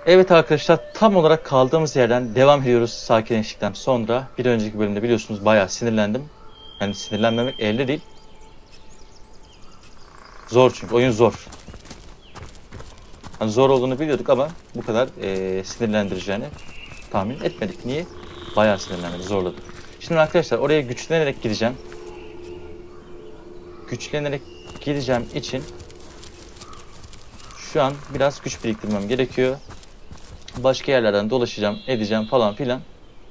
Evet arkadaşlar, tam olarak kaldığımız yerden devam ediyoruz sakinleştikten sonra. Bir önceki bölümde biliyorsunuz bayağı sinirlendim. Yani sinirlenmemek elde değil. Zor çünkü oyun zor. Hani zor olduğunu biliyorduk ama bu kadar sinirlendireceğini tahmin etmedik. Niye? Bayağı sinirlendim, zorladı. Şimdi arkadaşlar oraya güçlenerek gideceğim. Güçlenerek gideceğim için şu an biraz güç biriktirmem gerekiyor. Başka yerlerden dolaşacağım, edeceğim falan filan.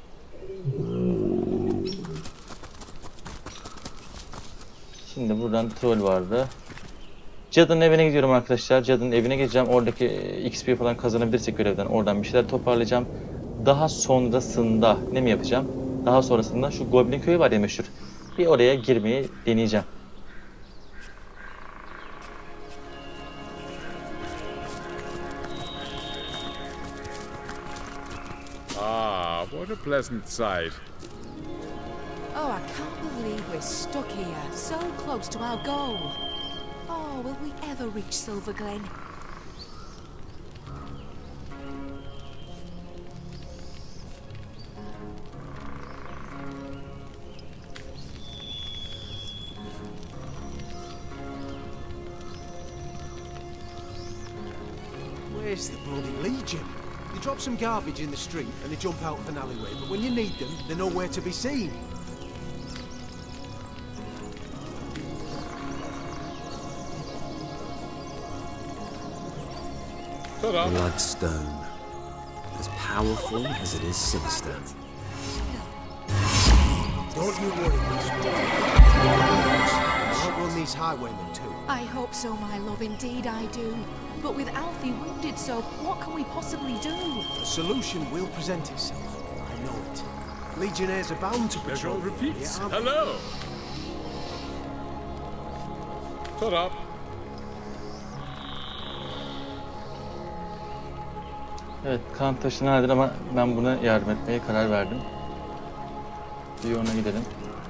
Şimdi buradan troll vardı. Cadının evine gidiyorum arkadaşlar. Cadının evine gideceğim. Oradaki XP falan kazanabilirsek görevden oradan bir şeyler toparlayacağım. Daha sonrasında ne mi yapacağım? Daha sonrasında şu Goblin köyü var ya meşhur. Bir oraya girmeyi deneyeceğim. Ah, what a pleasant sight. Oh, I can't believe we're stuck here, so close to our goal. Oh, will we ever reach Silver Glen? Where's the bloody Legion? They drop some garbage in the street and they jump out of an alleyway, but when you need them, they're nowhere to be seen. Bloodstone. As powerful as it is sinister. Don't you worry, Miss. I hope we'll need highwaymen too. I hope so, my love, indeed I do. But with Alfie wounded so, what can we possibly do? A solution will present itself. I know it. Legionnaires are bound to There's patrol. all repeats. Yeah, Hello. Shut up. Evet, kan taşı nadir ama ben buna yardım etmeye karar verdim. Bir ona gidelim.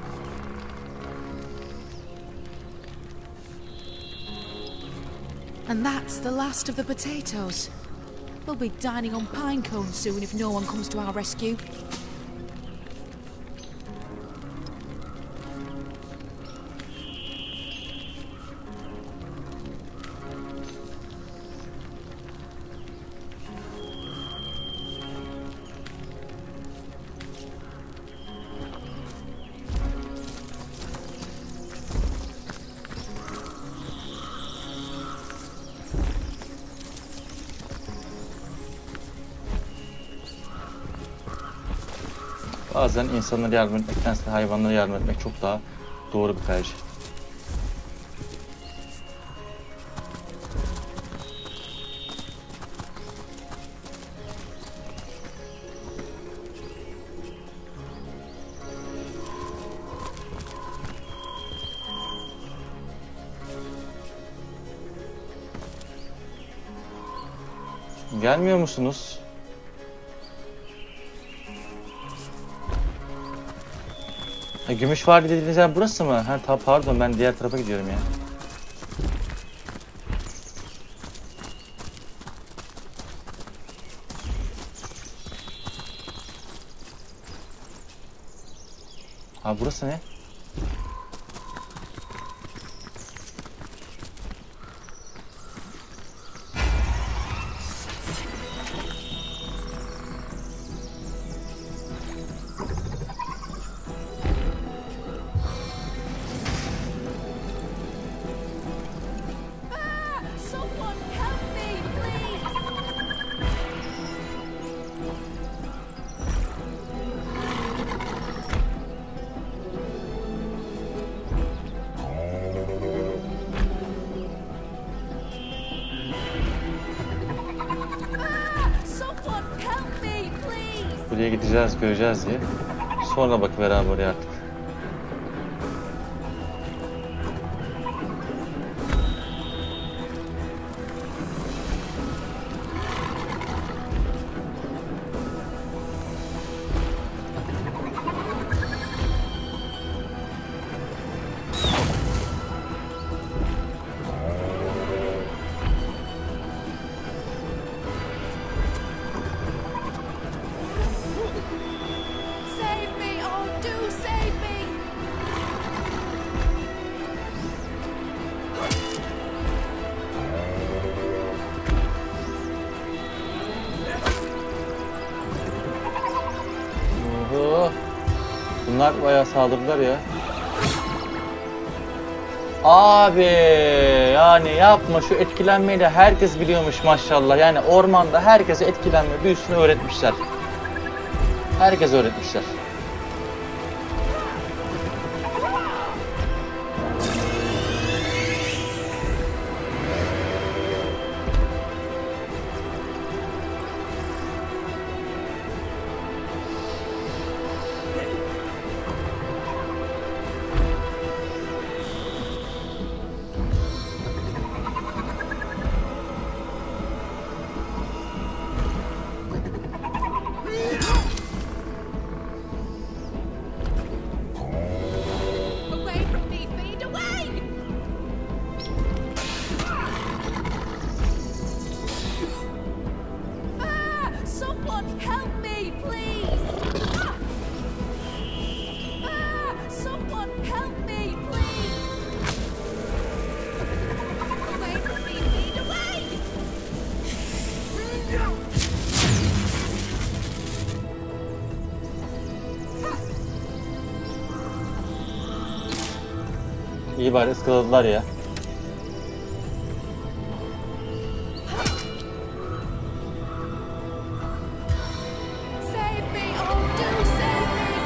And that's the last of the potatoes. We'll be dining on pine cones soon if no one comes to our rescue. Bazen insanlara yardım etmektense hayvanlara yardım etmek çok daha doğru bir tercih. Gelmiyor musunuz? Ha, gümüş var dediğiniz yer burası mı? Ha, pardon, ben diğer tarafa gidiyorum ya. Ha, burası ne? Someone help me, please! Someone help me, please! Buraya gideceğiz, göreceğiz diye. Sonra bakıver abi oraya artık. Bunlar bayağı saldırdılar ya. Abi yani yapma, şu etkilenmeyi de herkes biliyormuş maşallah. Yani ormanda herkese etkilenme büyüsünü öğretmişler. Herkes öğretmişler. Away from me, feed away! Ah! Someone help me, please! Ah! Someone help me, please! Away from me, feed away! İyi bari ıskaladılar ya. Save me! Oh, do save me!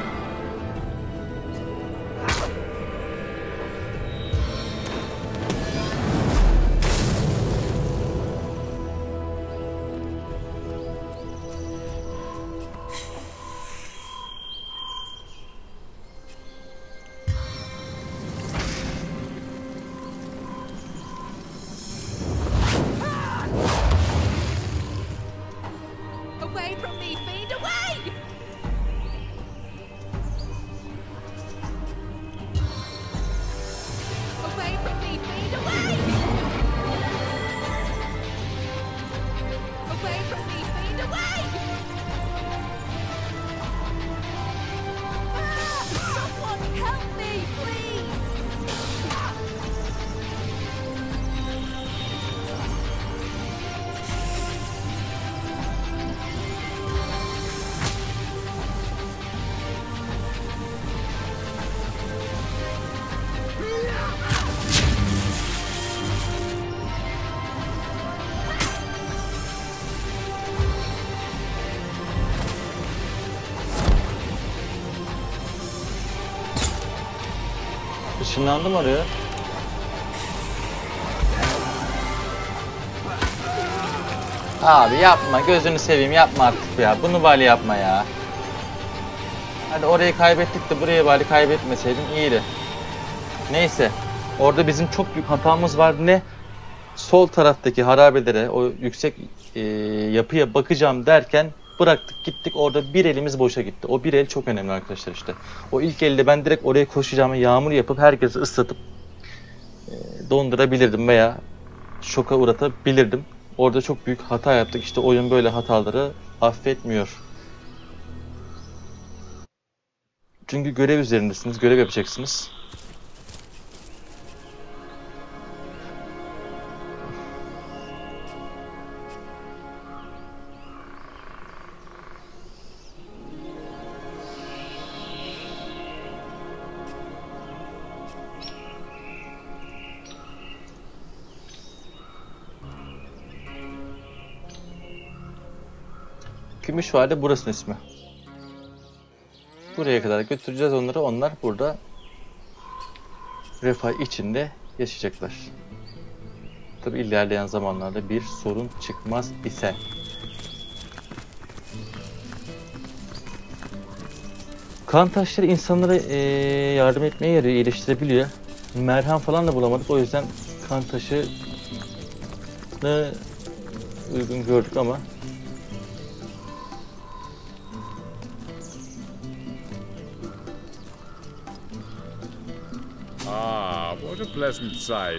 Away from me, feed away! Away from me, feed away! Away from me, feed away! Ah! Someone help me, please! Işınlandım oraya. Abi yapma, gözünü seveyim, yapma artık ya. Bunu bari yapma ya. Hadi orayı kaybettik de burayı bari kaybetmeseydin iyiydi. Neyse. Orada bizim çok büyük hatamız vardı. Ne? Sol taraftaki harabelere, o yüksek yapıya bakacağım derken bıraktık gittik, orada bir elimiz boşa gitti. O bir el çok önemli arkadaşlar işte. O ilk elde ben direkt oraya koşacağımı, yağmur yapıp herkesi ıslatıp dondurabilirdim veya şoka uğratabilirdim. Orada çok büyük hata yaptık. İşte oyun böyle hataları affetmiyor. Çünkü görev üzerindesiniz, görev yapacaksınız. Gümüşvade burasının ismi. Buraya kadar götüreceğiz onları. Onlar burada refah içinde yaşayacaklar. Tabi ilerleyen zamanlarda bir sorun çıkmaz ise. Kan taşları insanlara yardım etmeye yarıyor, iyileştirebiliyor. Merhem falan da bulamadık. O yüzden kan taşını uygun gördük ama Ah, what a pleasant sight.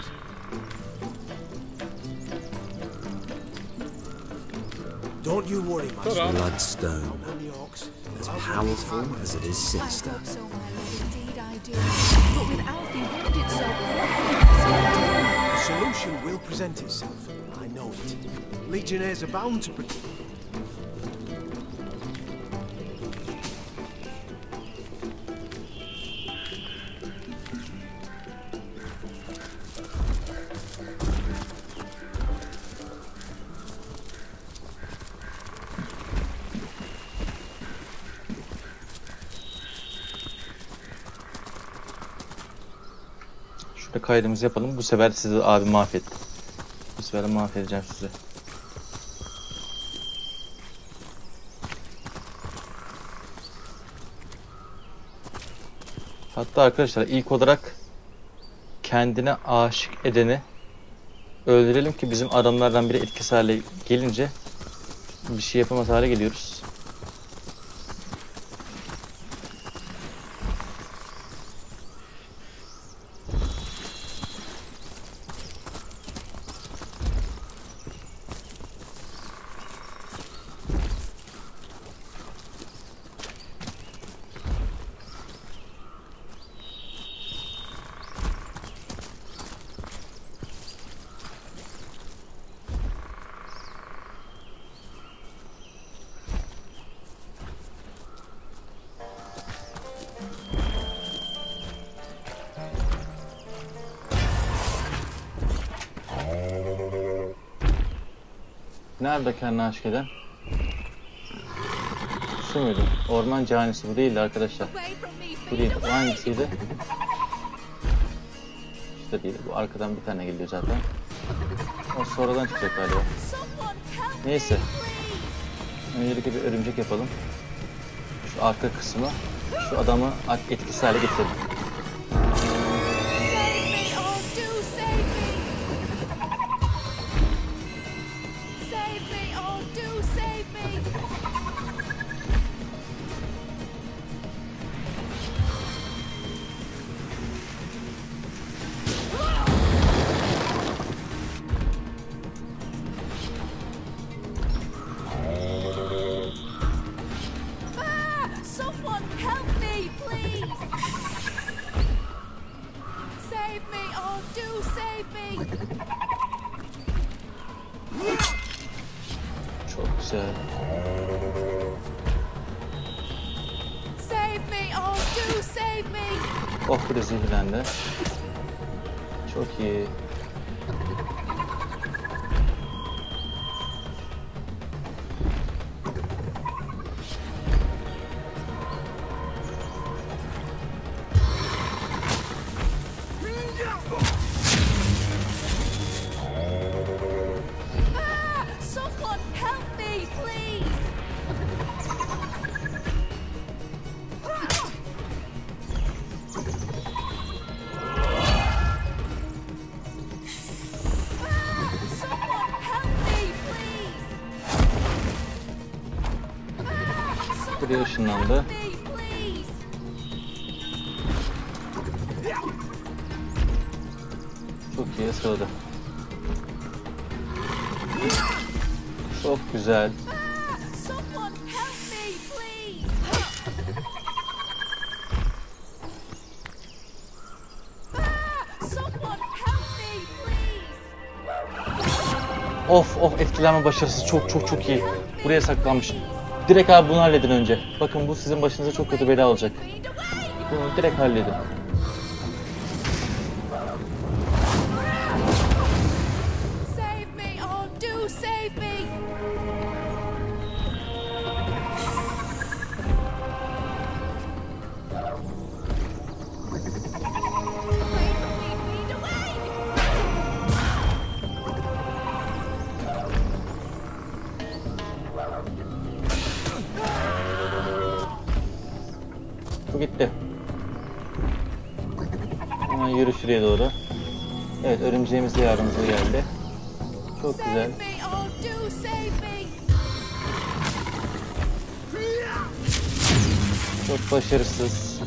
Don't you worry, Master. Ta-da. Bloodstone, On the orcs. as powerful as it is I sinister. hope so, my lord, indeed I do. But with Alfie wounded so The solution will present itself. I know it. Legionnaires are bound to protect. Şurada kaydımızı yapalım. Bu sefer sizi abi mahvettim. Bu sefer mahvedeceğim sizi. Hatta arkadaşlar ilk olarak kendine aşık edeni öldürelim ki bizim adamlardan biri etkisiz hale gelince bir şey yapamaz hale geliyoruz. Nerede kendine aşık eden? Şu muydu? Orman canisi bu değildi arkadaşlar. Bu değil. Bu hangisiydi? İşte değil. Bu arkadan bir tane geliyor zaten. O sonradan çıkacak galiba. Neyse. Öncelikle bir örümcek yapalım. Şu arka kısmı. Şu adamı etkisiz hale getirelim. Çok güzel. Oh, bu da zehirlendi. Çok iyi. Buraya ışınlandı. Çok iyi ıskaladı. Çok güzel. Of of, etkilenme başarısı çok iyi. Buraya saklanmış. Direkt abi bunu halledin önce. Bakın bu sizin başınıza çok kötü bela olacak. Bunu direkt halledin. Bu gitti. Hemen yürü şuraya doğru. Evet, örümceğimiz de yardımımıza geldi. Çok güzel. Çok başarısız.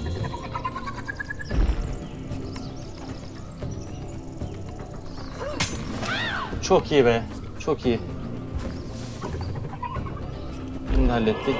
Çok iyi be. Çok iyi. Bunu da hallettik.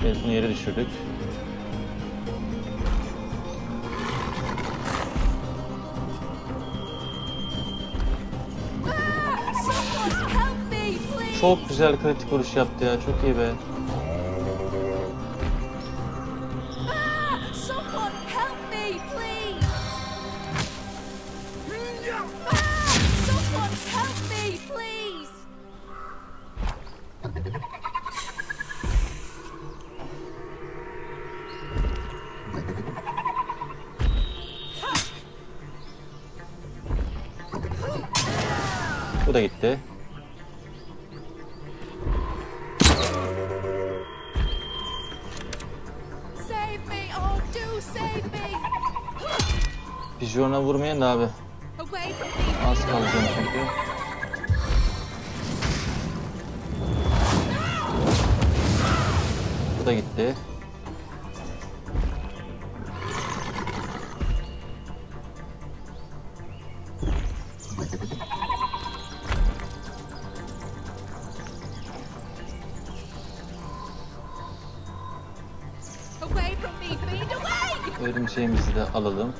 Evet, bunu yere düşürdük. Someone help me, please! Çok güzel kritik vuruş yaptı ya. Çok iyi be. Someone help me, please! Someone help me, please! Bu da gitti. Save me! Oh, do save me! Pijon'a vurmayın da abi. Away from me! Az kalacağım çünkü. Bu da gitti. Away from me! Feed away! Örümceğimizi de alalım.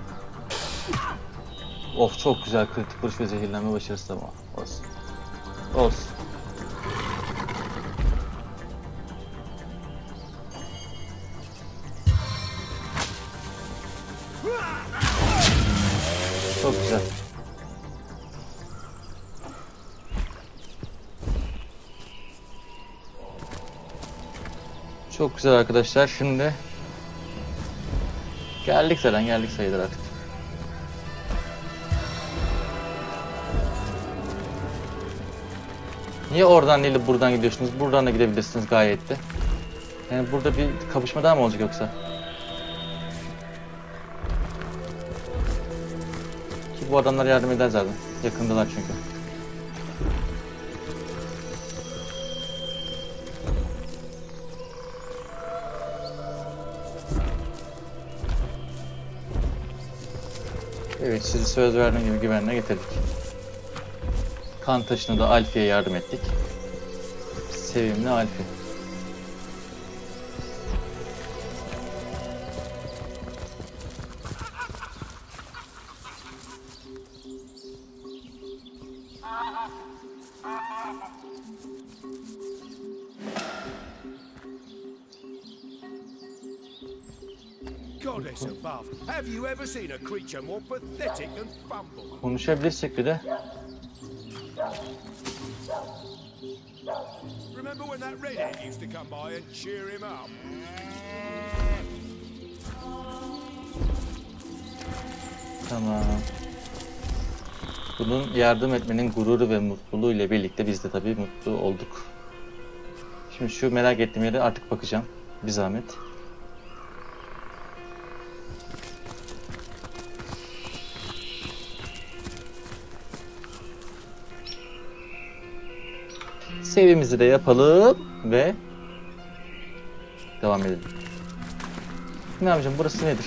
Of, çok güzel kritik vuruş ve zehirlenme başarısı ama. Olsun. Olsun. Çok güzel. Çok güzel arkadaşlar. Şimdi geldik zaten, geldik sayılır artık. Niye oradan değil de buradan gidiyorsunuz? Buradan da gidebilirsiniz gayet de. Yani burada bir kapışma daha mı olacak yoksa? Ki bu adamlar yardım eder zaten. Yakındalar çünkü. Evet, sizi söz verdiğim gibi güvenle getirdik. Kan taşına da Alfie'ye yardım ettik. Sevimli Alfie. Goddess above, have you ever seen a creature more pathetic than Fumble? Konuşabilirsek bir de. Remember when that redhead used to come by and cheer him up? Tamam. Bunun yardım etmenin gururu ve mutluluğu ile birlikte biz de tabii mutlu olduk. Şimdi şu merak ettiğim yere artık bakacağım. Bir zahmet. Sevimizi de yapalım ve devam edelim. Ne yapacağım? Burası nedir?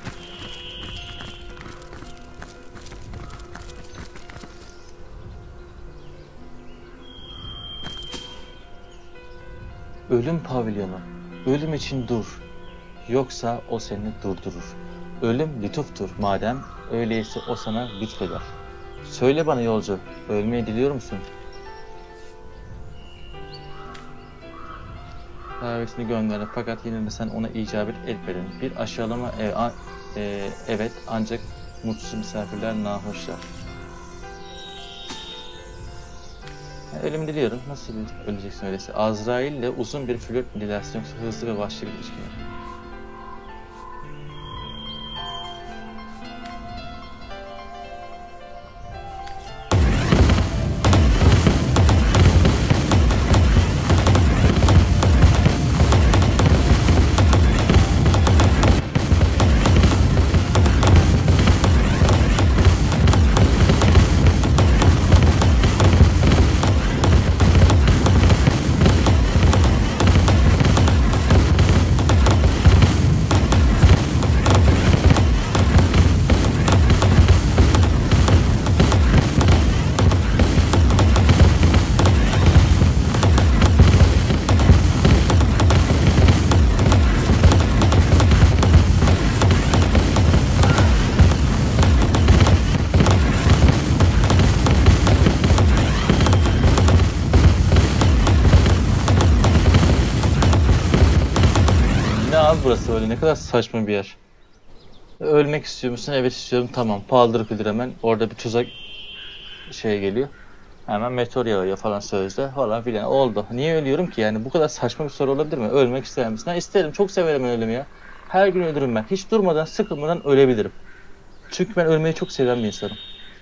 Ölüm pavilyonu. Ölüm için dur. Yoksa o seni durdurur. Ölüm lütuftur madem. Öyleyse o sana lütfeder. Söyle bana yolcu. Ölmeyi diliyor musun? Davetini gönderdi fakat yine de sen ona icabet etmedin. Bir aşağılama evet, ancak mutsuz misafirler nahoşlar. Ölüm diliyorum. Nasıl öleceksin öyleyse? Azrail ile uzun bir flört mü dilersin yoksa hızlı ve vahşi bir ilişki mi? burası böyle? Ne kadar saçma bir yer. Ölmek istiyor musun? Evet istiyorum. Tamam. Paldır küldür hemen. Orada bir tuzak şey geliyor. Hemen meteor yağıyor falan sözde falan filan. Oldu. Niye ölüyorum ki yani? Bu kadar saçma bir soru olabilir mi? Ölmek ister misin? Ha, isterim. Çok severim ölümü ya. Her gün ölürüm ben. Hiç durmadan, sıkılmadan ölebilirim. Çünkü ben ölmeyi çok seven bir insanım.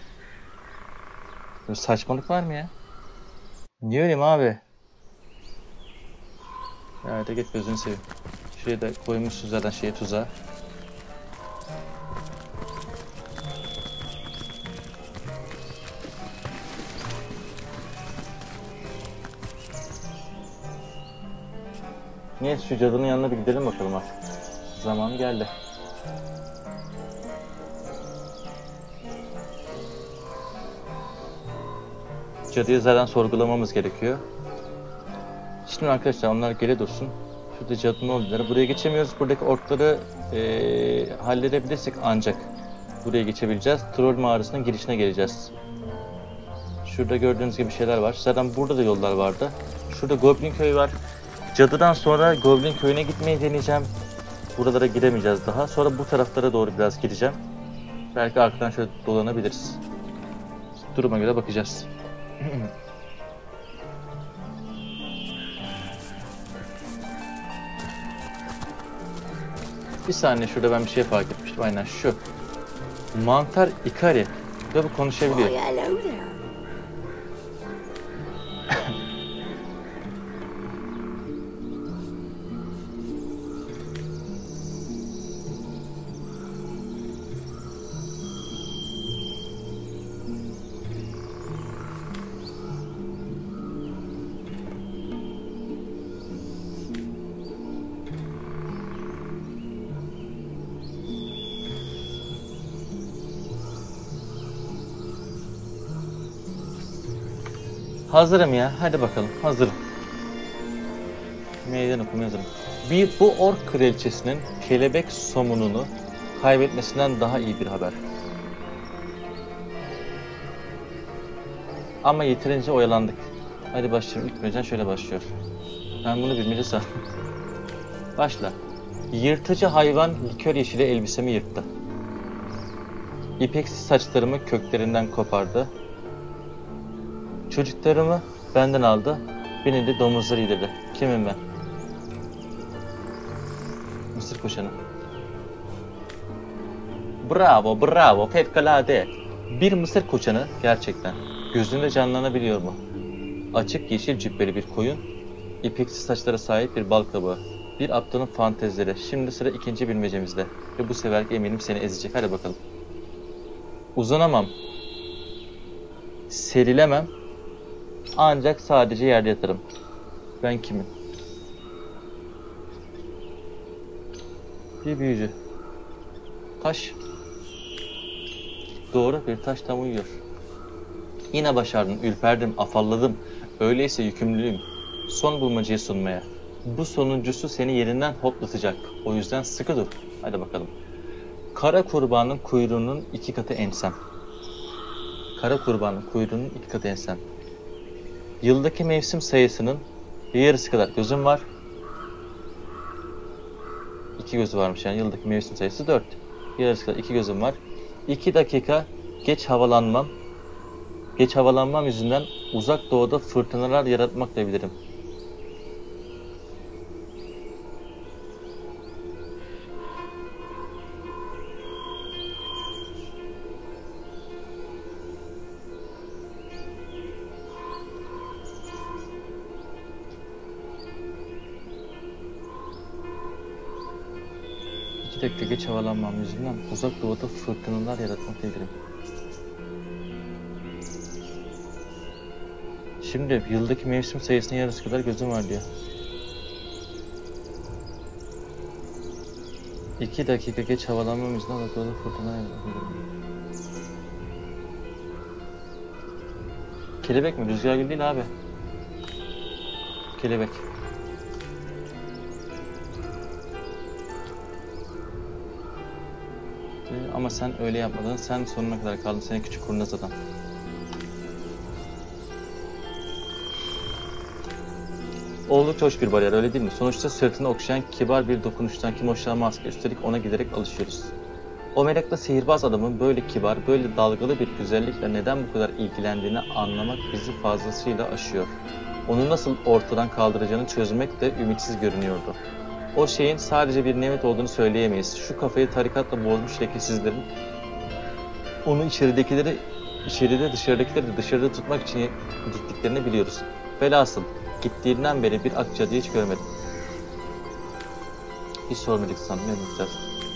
Böyle saçmalık var mı ya? Niye öleyim abi? Ya da git gözünü seveyim. Şuraya da koymuşsun zaten şeye, tuzağa. Neyse şu cadının yanına bir gidelim bakalım artık. Zamanı geldi. Cadıyı zaten sorgulamamız gerekiyor. Şimdi arkadaşlar onlar geri dursun. Şurada cadının olduğları. Buraya geçemiyoruz. Buradaki orkları halledebilirsek ancak buraya geçebileceğiz. Troll mağarasının girişine geleceğiz. Şurada gördüğünüz gibi şeyler var. Zaten burada da yollar vardı. Şurada Goblin Köyü var. Cadıdan sonra Goblin Köyü'ne gitmeyi deneyeceğim. Buralara giremeyeceğiz daha. Sonra bu taraflara doğru biraz gideceğim. Belki arkadan şöyle dolanabiliriz. Duruma göre bakacağız. Bir saniye, şurada ben bir şey fark etmiştim. Aynen şu. Mantar Ikari. Ve bu konuşabiliyor. Hazırım ya. Hadi bakalım. Hazırım. Meydan okumaya hazırım. Bu ork kraliçesinin kelebek somununu kaybetmesinden daha iyi bir haber. Ama yeterince oyalandık. Hadi başlayalım. İlk mecen şöyle başlıyor. Ben bunu bilmece sandım. Başla. Yırtıcı hayvan likör yeşili elbisemi yırttı. İpeksiz saçlarımı köklerinden kopardı. Çocuklarımı benden aldı. Beni de domuzları yedirdi. Kimim ben? Mısır koşanı. Bravo, bravo, fevkalade. Bir mısır koçanı gerçekten. Gözünde canlanabiliyor mu? Açık yeşil cübbeli bir koyun, ipeksiz saçlara sahip bir bal kabağı. Bir aptalın fantezileri. Şimdi sıra ikinci bilmecemizde. Ve bu seferki eminim seni ezecek. Hadi bakalım. Uzanamam. Serilemem. Ancak sadece yerde yatarım. Ben kimim? Bir büyücü. Taş. Doğru, bir taş tam uyuyor. Yine başardım, ürperdim, afalladım. Öyleyse yükümlüyüm. Son bulmacayı sunmaya. Bu sonuncusu seni yerinden hoplatacak. O yüzden sıkı dur. Hadi bakalım. Kara kurbanın kuyruğunun 2 katı ensem. Kara kurbanın kuyruğunun 2 katı ensem. Yıldaki mevsim sayısının yarısı kadar gözüm var. 2 gözü varmış yani. Yıldaki mevsim sayısı 4. Yarısı kadar 2 gözüm var. 2 dakika geç havalanmam. Geç havalanmam yüzünden uzak doğuda fırtınalar yaratmak da bilirim. İki dakika geç havalanmam yüzünden uzak doğuda fırtınalar yaratmak da bilirim. Şimdi yıldaki mevsim sayısının yarısı kadar gözüm var diyor. 2 dakika geç havalanmam yüzünden uzak doğuda fırtınalar yaratmak da bilirim. Kelebek mi? Rüzgargül değil abi. Kelebek. Ama sen öyle yapmadın. Sen sonuna kadar kaldın. Seni küçük kurnaz adam. Oldukça hoş bir bariyer, öyle değil mi? Sonuçta sırtını okşayan kibar bir dokunuştan kim hoşlanmaz ki? Üstelik ona giderek alışıyoruz. O meraklı sihirbaz adamın böyle kibar, böyle dalgalı bir güzellikle neden bu kadar ilgilendiğini anlamak bizi fazlasıyla aşıyor. Onu nasıl ortadan kaldıracağını çözmek de ümitsiz görünüyordu. O şeyin sadece bir nimet olduğunu söyleyemeyiz. Şu kafayı tarikatla bozmuş lekesizlerin onu içeride dışarıdakileri de dışarıda tutmak için gittiklerini biliyoruz. Velhasıl gittiğinden beri bir Akçadı'yı hiç görmedim. Hiç sormadık sanmıyorum biraz.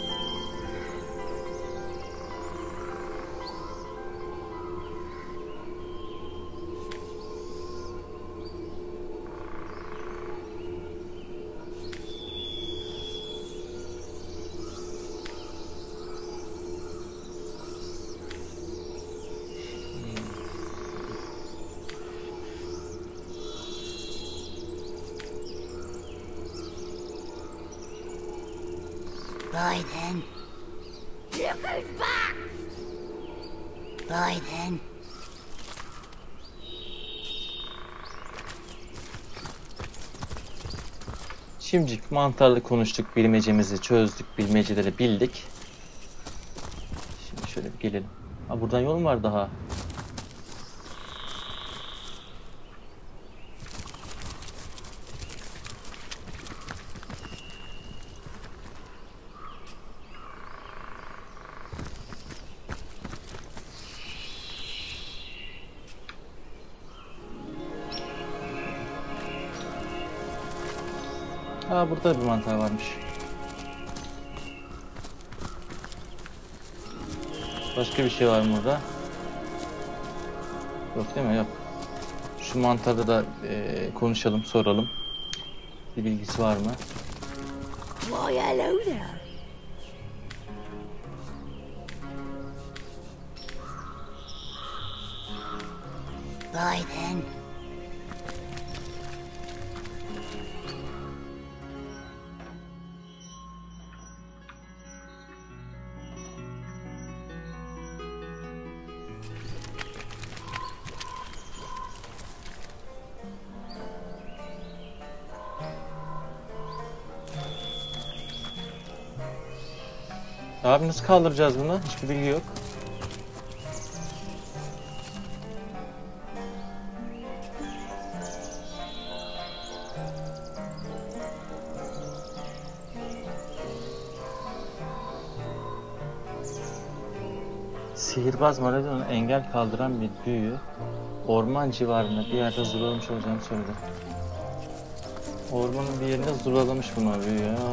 Right then. Look who's back! Right then. Şimdilik mantarlı konuştuk, bilmecemizi çözdük, bilmeceleri bildik. Şimdi şöyle bir gelelim. Ha, buradan yol mu var daha? Aa, burada bir mantar varmış. Başka bir şey var mı burada? Yok değil mi? Yok. Şu mantarda da konuşalım, soralım. Bir bilgisi var mı? Why, hello there. Right then. Abi nasıl kaldıracağız bunu? Hiçbir bilgi yok. Sihirbaz Maradona engel kaldıran bir büyü orman civarında bir yerde zulalamış olacağını söyledi. Ormanın bir yerinde zulalamış bunu büyü ya.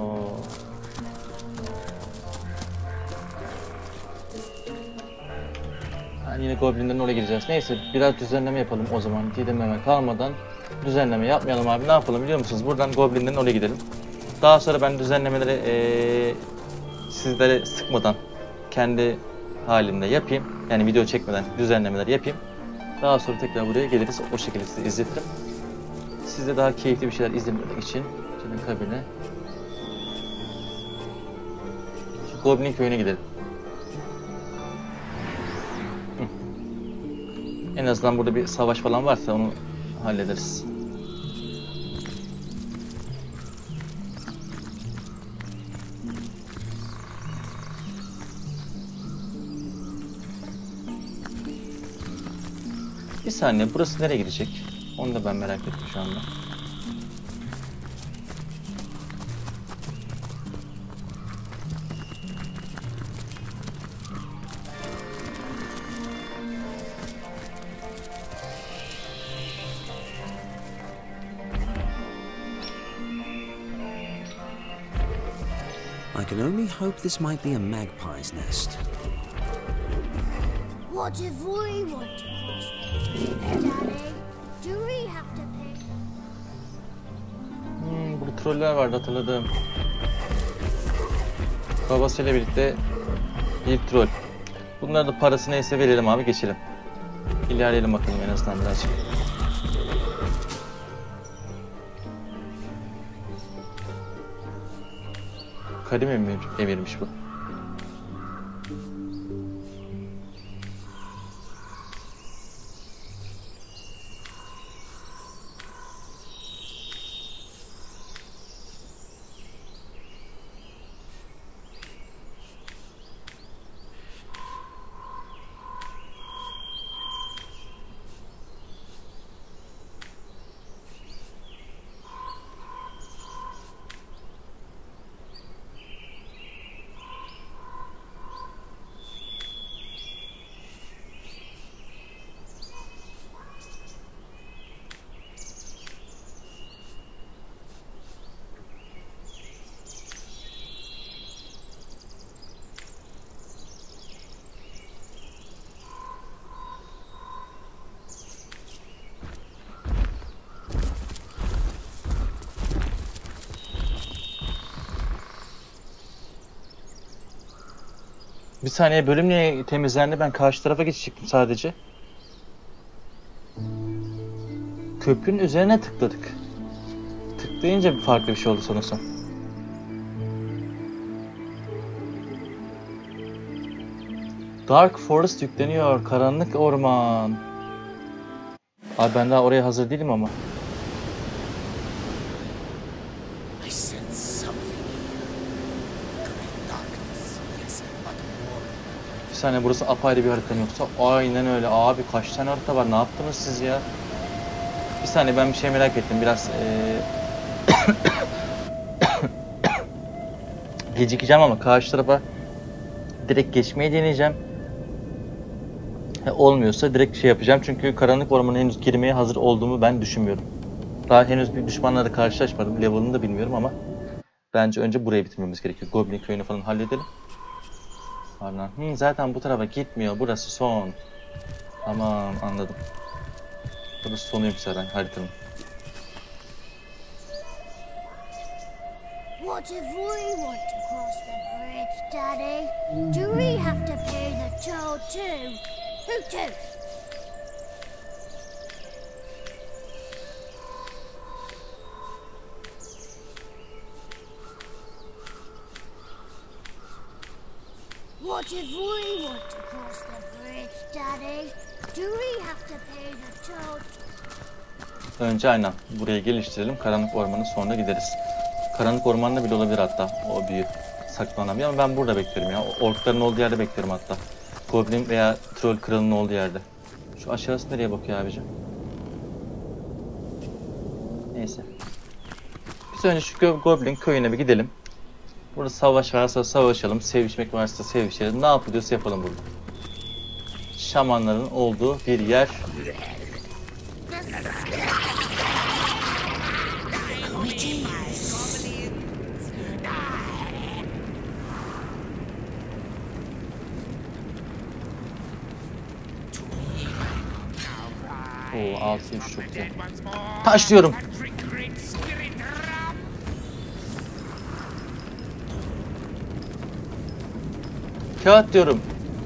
Yani yine goblinlerin oraya gireceğiz. Neyse biraz düzenleme yapalım o zaman. Didememe kalmadan düzenleme yapmayalım abi. Ne yapalım biliyor musunuz? Buradan goblinlerin oraya gidelim. Daha sonra ben düzenlemeleri sizlere sıkmadan kendi halimde yapayım. Yani video çekmeden düzenlemeler yapayım. Daha sonra tekrar buraya geliriz. O şekilde size izletirim. Siz de daha keyifli bir şeyler izlemek için şimdi kabine. Şu Goblin köyüne gidelim. En azından burada bir savaş falan varsa onu hallederiz. Bir saniye, burası nereye gidecek? Onu da ben merak ettim şu anda. I can only hope this might be a magpie's nest. What if we want to cross there, Daddy? Do we have to pay? Burada troller vardı, hatırladım. Babasıyla birlikte bir troll. Bunlara da parası neyse verelim abi, geçelim. İlerleyelim bakalım en azından birazcık. Kadim emirmiş bu. Bir saniye, bölüm niye temizlendi? Ben karşı tarafa geçecektim sadece. Köprünün üzerine tıkladık. Tıklayınca bir farklı bir şey oldu sanırsam. Dark Forest yükleniyor. Karanlık orman. Abi ben daha oraya hazır değilim ama. I sense something here. Great darkness, yes, but more. Bir saniye, burası apayrı bir harita mı yoksa? Aynen öyle. Abi kaç tane harita var? Ne yaptınız siz ya? Bir saniye, ben bir şey merak ettim. Biraz gecikeceğim ama karşı tarafa direkt geçmeyi deneyeceğim. Olmuyorsa direkt şey yapacağım. Çünkü karanlık ormana henüz girmeye hazır olduğumu ben düşünmüyorum. Daha henüz bir düşmanla da karşılaşmadım. Level'ını da bilmiyorum ama bence önce burayı bitirmemiz gerekiyor. Goblin köyünü falan halledelim. Pardon. Zaten bu tarafa gitmiyor. Burası son. Tamam, anladım. Burası sonuymuş zaten haritanın. What if we want to cross the bridge, Daddy? Do we have to pay the toll too? Who to? What if we want to cross the bridge, Daddy? Do we have to pay the toll? Önce aynen burayı geliştirelim. Karanlık ormanın sonra gideriz. Karanlık ormanda bile olabilir hatta. O büyü saklanamıyor ama ben burada bekliyorum ya. Orkların olduğu yerde bekliyorum hatta. Goblin veya troll kralının olduğu yerde. Şu aşağısı nereye bakıyor abicim? Neyse. Biz önce şu Goblin köyüne bir gidelim. Burada savaş varsa savaşalım. Sevişmek varsa sevişelim. Ne yapıyorsa yapalım burada. Şamanların olduğu bir yer. Oo, 6-3 çok güzel. Taşlıyorum. Kağıt diyorum.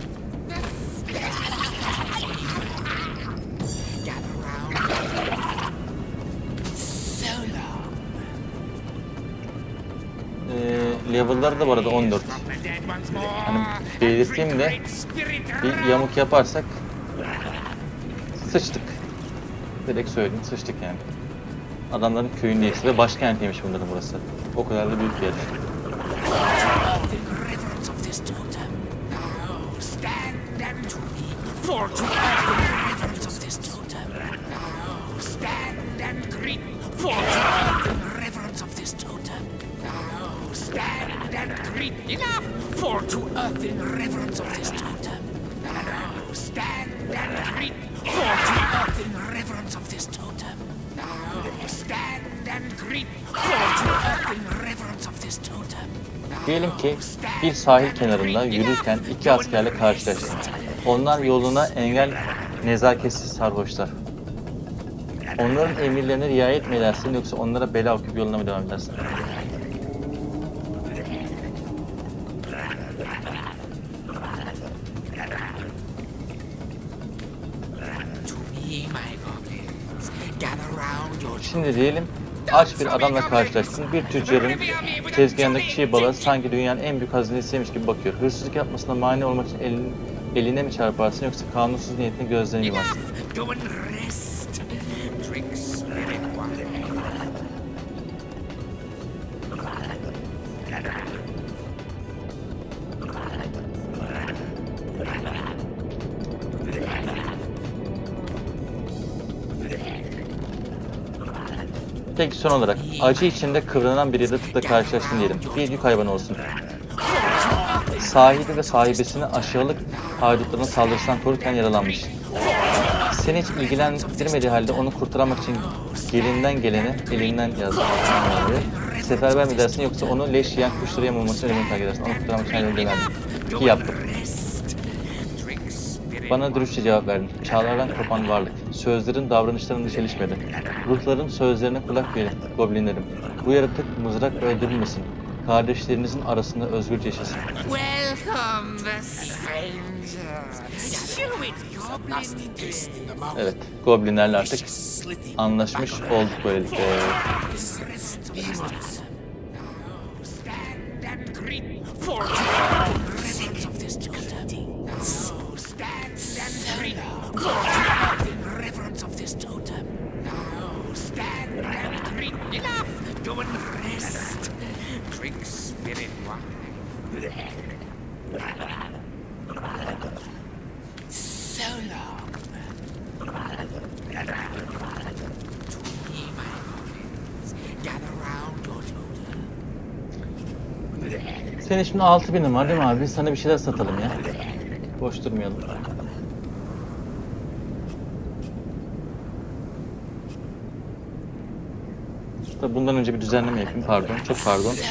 Level'ları da bu arada 14. Hani belirteyim de bir yamuk yaparsak sıçtık. Direkt söyleyeyim, sıçtık yani. Adamların köyündeyiz ve başkentiymiş bunların burası. O kadar da büyük bir yer. Diyelim ki bir sahil kenarında yürürken iki askerle karşılaştın. Onlar yoluna engel nezaketsiz sarhoşlar. Onların emirlerine riayet mi edersin yoksa onlara bela okuyup yoluna mı devam edersin? Şimdi diyelim aç bir adamla karşılaştın. Bir tüccarın tezgahındaki çiğ balığı sanki dünyanın en büyük hazinesiymiş gibi bakıyor. Hırsızlık yapmasına mani olmak için eline mi çarparsın yoksa kanunsuz niyetini gözlerine yumarsın? Peki son olarak acı içinde kıvranan bir yaratıkla karşılaştın diyelim. Bir yük hayvanı olsun. Sahibi ve sahibesini aşağılık haydutların saldırısından korurken yaralanmış. Seni hiç ilgilendirmediği halde onu kurtarmak için elinden geleni elinden yazdı. Seferber mi dersin yoksa onu leş yiyen kuşları yamamak için elinden takip edersin. Onu kurtarmak için elinden denerdim. Ki yaptım. Bana dürüstçe cevap verdin. Çağlardan kopan varlık. Sözlerin davranışlarında çelişmedi. Ruhların sözlerine kulak verin, goblinlerim. Bu yaratık mızrak öldürülmesin. Kardeşlerinizin arasında özgürce yaşasın. Well, Welcome, the stranger. Sweet goblin. Evet, goblinlerle artık anlaşmış olduk böylelikle. Stand and greet for reverence of this totem. Now stand and greet for reverence of this totem. Now stand and greet. Enough. Go and rest. Drink spirit wine. So long. To me, my goblins, gather round your totem. Senin şimdi 6000'in var değil mi abi? Sana bir şeyler satalım ya. Boş durmayalım. Tabii bundan önce bir düzenleme yapayım. Pardon. Çok pardon. Dance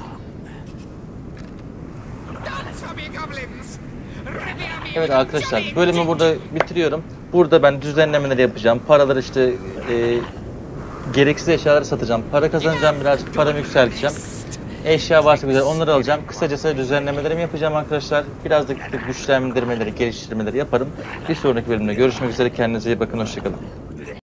for me, goblins. Revere me Evet with arkadaşlar, jolly bölümü burada bitiriyorum. Burada ben düzenlemeleri yapacağım. Paraları işte gereksiz eşyaları satacağım. Para kazanacağım, birazcık paramı yükselteceğim. Eşya varsa güzel onları alacağım. Kısacası düzenlemelerimi yapacağım arkadaşlar. Biraz da güçlendirmeleri, geliştirmeleri yaparım. Bir sonraki bölümde görüşmek üzere. Kendinize iyi bakın. Hoşçakalın.